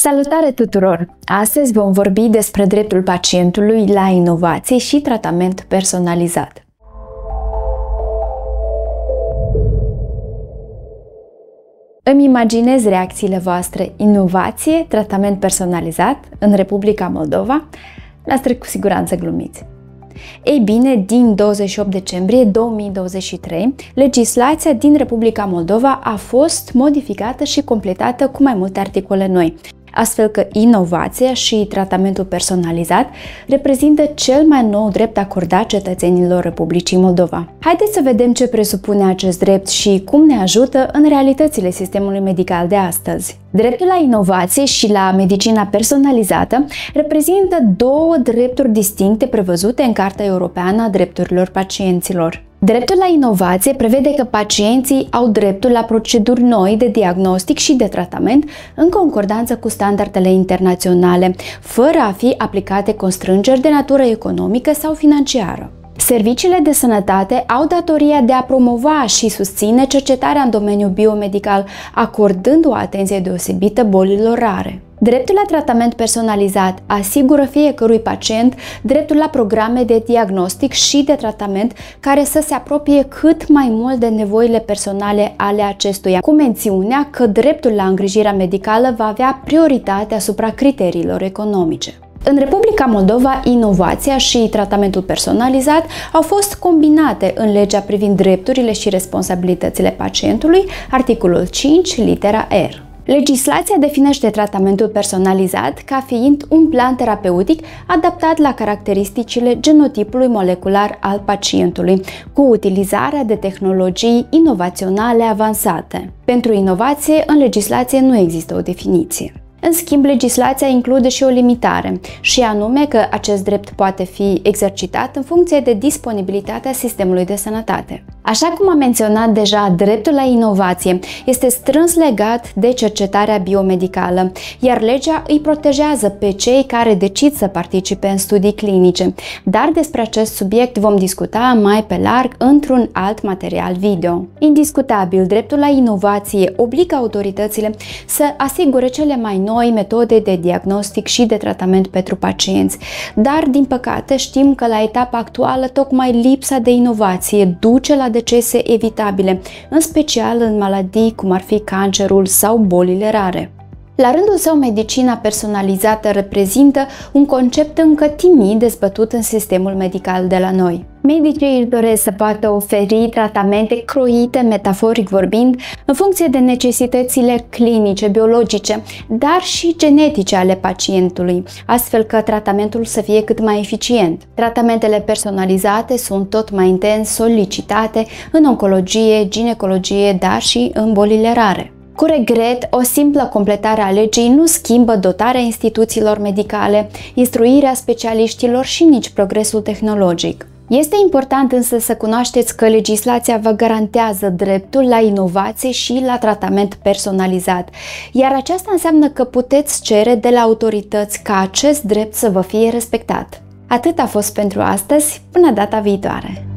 Salutare tuturor! Astăzi vom vorbi despre dreptul pacientului la inovație și tratament personalizat. Îmi imaginez reacțiile voastre: inovație, tratament personalizat în Republica Moldova? Noastră cu siguranță glumiți. Ei bine, din 28 decembrie 2023, legislația din Republica Moldova a fost modificată și completată cu mai multe articole noi, astfel că inovația și tratamentul personalizat reprezintă cel mai nou drept acordat cetățenilor Republicii Moldova. Haideți să vedem ce presupune acest drept și cum ne ajută în realitățile sistemului medical de astăzi. Dreptul la inovație și la medicina personalizată reprezintă două drepturi distincte prevăzute în Carta Europeană a Drepturilor Pacienților. Dreptul la inovație prevede că pacienții au dreptul la proceduri noi de diagnostic și de tratament în concordanță cu standardele internaționale, fără a fi aplicate constrângeri de natură economică sau financiară. Serviciile de sănătate au datoria de a promova și susține cercetarea în domeniul biomedical, acordând o atenție deosebită bolilor rare. Dreptul la tratament personalizat asigură fiecărui pacient dreptul la programe de diagnostic și de tratament care să se apropie cât mai mult de nevoile personale ale acestuia, cu mențiunea că dreptul la îngrijirea medicală va avea prioritate asupra criteriilor economice. În Republica Moldova, inovația și tratamentul personalizat au fost combinate în legea privind drepturile și responsabilitățile pacientului, articolul 5, litera R. Legislația definește tratamentul personalizat ca fiind un plan terapeutic adaptat la caracteristicile genotipului molecular al pacientului, cu utilizarea de tehnologii inovaționale avansate. Pentru inovație, în legislație nu există o definiție. În schimb, legislația include și o limitare, și anume că acest drept poate fi exercitat în funcție de disponibilitatea sistemului de sănătate. Așa cum am menționat deja, dreptul la inovație este strâns legat de cercetarea biomedicală, iar legea îi protejează pe cei care decid să participe în studii clinice, dar despre acest subiect vom discuta mai pe larg într-un alt material video. Indiscutabil, dreptul la inovație obligă autoritățile să asigure cele mai noi metode de diagnostic și de tratament pentru pacienți, dar din păcate știm că la etapa actuală tocmai lipsa de inovație duce la decese evitabile, în special în maladii cum ar fi cancerul sau bolile rare. La rândul său, medicina personalizată reprezintă un concept încă timid dezbătut în sistemul medical de la noi. Medicii își doresc să poată oferi tratamente croite, metaforic vorbind, în funcție de necesitățile clinice, biologice, dar și genetice ale pacientului, astfel că tratamentul să fie cât mai eficient. Tratamentele personalizate sunt tot mai intens solicitate în oncologie, ginecologie, dar și în bolile rare. Cu regret, o simplă completare a legii nu schimbă dotarea instituțiilor medicale, instruirea specialiștilor și nici progresul tehnologic. Este important însă să cunoașteți că legislația vă garantează dreptul la inovație și la tratament personalizat, iar aceasta înseamnă că puteți cere de la autorități ca acest drept să vă fie respectat. Atât a fost pentru astăzi, până data viitoare!